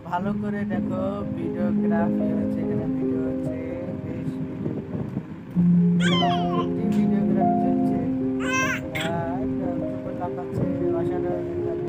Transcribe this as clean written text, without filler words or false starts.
ভালো করে দেখো, ভিডিওগ্রাফি হচ্ছে, এখানে ভিডিও হচ্ছে, বেশ ভিডিও